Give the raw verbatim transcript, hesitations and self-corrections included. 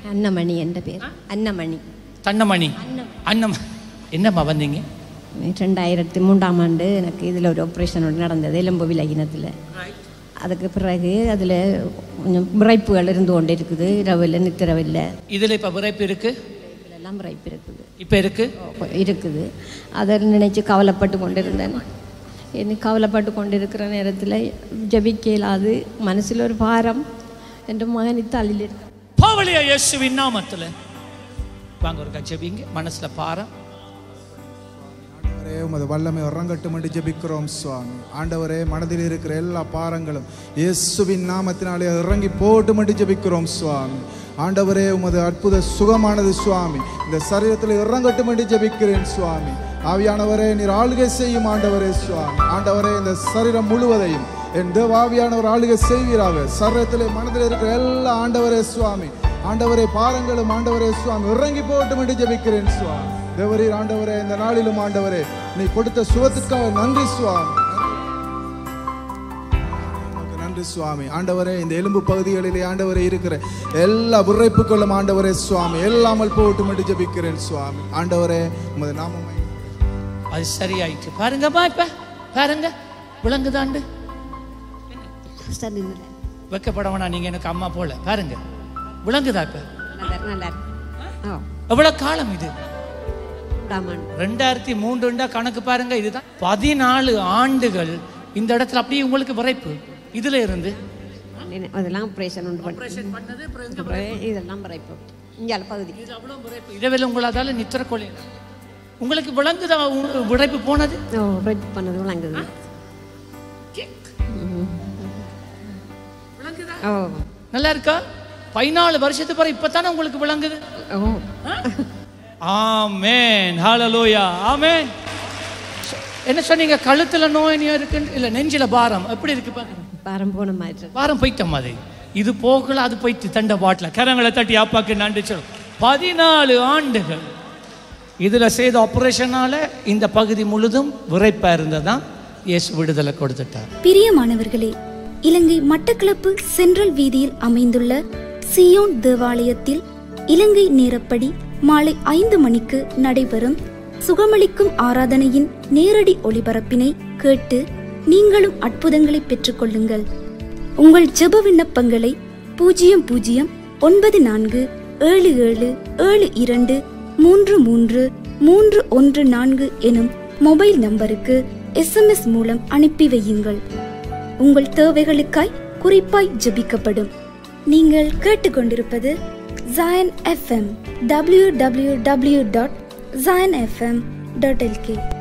அன்னமணி என்ற பேர். அன்னமணி. தன்னமணி. அன்னம். என்னம்மா வந்தீங்க? ரெண்டாயிரத்தி மூன்றாம் ஆண்டு எனக்கு இதில் ஒரு ஆப்ரேஷன் நடந்தது, எலும்பு விலகினத்தில். அதுக்கு பிறகு அதில் கொஞ்சம் விரைப்புகள் இருந்து கொண்டு இருக்குது, இரவில் நித்திரவில்லை. இதில் இப்போ விரைப்பு இருக்கு, எல்லாம் விரைப்பு இருக்குது, இப்போ இருக்கு இருக்குது. அதை நினைச்சு கவலைப்பட்டு கொண்டு இருந்தேன். என்ன கவலைப்பட்டு கொண்டு இருக்கிற நேரத்தில் ஜபிக்க இயலாது, மனசில் ஒரு பாரம் என்று மகன் தள்ளில் இருக்கு. பாவலியா இயேசுவின் நாமத்தில் வாங்க ஒரு ஜபிங்க. மனசுல பாரம். ஆண்டவரே உமது வல்லமை இறங்கட்டும் என்று ஜெபிக்கிறோம் சுவாமி. ஆண்டவரே மனதில் இருக்கிற எல்லா பாரங்களும் இயேசுவின் நாமத்தினாலே இறங்கி போட்டும் என்று ஜெபிக்கிறோம் சுவாமி. ஆண்டவரே உமது அற்புத சுகமானது சுவாமி இந்த சரீரத்தில் இறங்கட்டும் என்று ஜெபிக்கிறேன் சுவாமி. ஆவியானவரே நீர் ஆளுகை செய்யும் ஆண்டவரே சுவாமி. ஆண்டவரே இந்த சரீரம் முழுவதையும் என் தேவாவியானவர் ஆளுகை செய்வீராக. சரீரத்தில் மனதில் இருக்கிற எல்லா ஆண்டவரே சுவாமி, ஆண்டவரே பாரங்களும் ஆண்டவரே சுவாமி இறங்கி போட்டும் என்று ஜெபிக்கிறேன் சுவாமி. தேவரீர் ஆண்டவரே இந்த நாளிலும் ஆண்டவரே நீ கொடுத்த சுகத்திற்காக நன்றி சுவாமி, நன்றி சுவாமி. ஆண்டவரே இந்த எலும்பு பகுதிகளிலே ஆண்டவரே இருக்கிற எல்லா விரைப்புகளும் ஆண்டவரே சுவாமி எல்லாமல் போட்டும் என்று ஜெபிக்கிறேன் சுவாமி. ஆண்டவரே உமது நாமம் அது சரியாயிட்டு பாருங்கம்மா. இப்ப பாருங்க விளங்குதாண்டு. வெக்கப்படவனா நீங்க எனக்கு அம்மா போல பாருங்க விளங்குதா? இப்ப எவ்வளவு காலம் இது? ரெண்டாயிரத்தி மூன்று கணக்கு பாருங்க. இதுதான் பதினாலு ஆண்டுகள் இந்த இடத்துல அப்படியே உங்களுக்கு விரைப்பு இதுல இருந்து அதெல்லாம் ஆபரேஷன் இதெல்லாம் விரைப்பு இங்க பகுதி இரவில் உங்களால நித்திர கொலை உங்களுக்கு விளங்குதா? விரைப்பு போனது விரைப்பு பண்ணது விளங்குது. நல்லா இருக்கா? பதினாலு வருஷத்துக்கு பிறகு இப்பதானே உங்களுக்கு விளங்குது. ஆமென், ஹல்லேலூயா, ஆமென். என்ன சொன்னீங்க? கழுத்துல நோய் இருக்கு இல்ல நெஞ்சில பாரம் எப்படி இருக்கு? பாரம் போன மாதிரி, பாரம் போயிட்ட மாதிரி. இது போகல அது போயிட்டு தண்ட பாட்டில கரங்களை தட்டி அப்பாக்கு நன்றி சொல்லும். பதினாலு ஆண்டுகள் இதுல செய்த ஆபரேஷனால இந்த பகுதி முழுதும் விரைப்பா இருந்ததான் இயேசு விடுதலை கொடுத்துட்டார். பிரியமானவர்களே, இலங்கை மட்டக்களப்பு சென்ட்ரல் வீதியில் அமைந்துள்ள சியோன் தேவாலயத்தில் இலங்கை நேரப்படி மாலை ஐந்து மணிக்கு நடைபெறும் சுகமளிக்கும் ஆராதனையின் நேரடி ஒளிபரப்பினை கேட்டு நீங்களும் அற்புதங்களை பெற்றுக் கொள்ளுங்கள். உங்கள் ஜெப விண்ணப்பங்களை பூஜ்ஜியம் பூஜ்ஜியம் ஒன்பது நான்கு ஏழு ஏழு ஏழு இரண்டு மூன்று மூன்று மூன்று ஒன்று நான்கு எனும் மொபைல் நம்பருக்கு எஸ் எம் எஸ் மூலம் அனுப்பி வையுங்கள். உங்கள் தேவைகளுக்காய் குறிப்பாய் ஜெபிக்கப்படும். நீங்கள் கேட்டுக்கொண்டிருப்பது Zion F M. W W W dot zion f m dot l k.